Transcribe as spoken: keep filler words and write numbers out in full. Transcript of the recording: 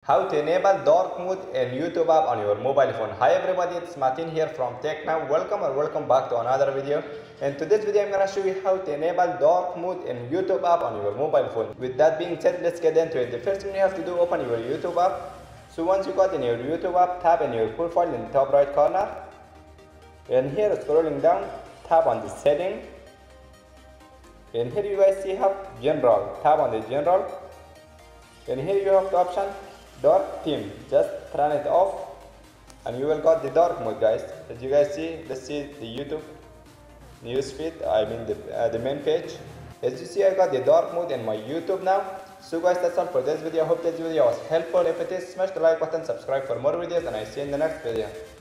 How to enable dark mode in YouTube app on your mobile phone. Hi everybody, it's Martin here from TechNow. Welcome or welcome back to another video. In today's video, I'm gonna show you how to enable dark mode in YouTube app on your mobile phone. With that being said, let's get into it. The first thing you have to do, open your YouTube app. So once you got in your YouTube app, tap in your profile in the top right corner. And here, scrolling down, tap on the setting. And here you guys see have general. Tap on the general. And here you have the option dark theme. Just turn it off and you will got the dark mode, guys. As you guys see, let's see the YouTube news feed, I mean the, uh, the main page. As you see, I got the dark mode in my YouTube now. So guys, that's all for this video. I hope this video was helpful. If it is, smash the like button, subscribe for more videos, and I see you in the next video.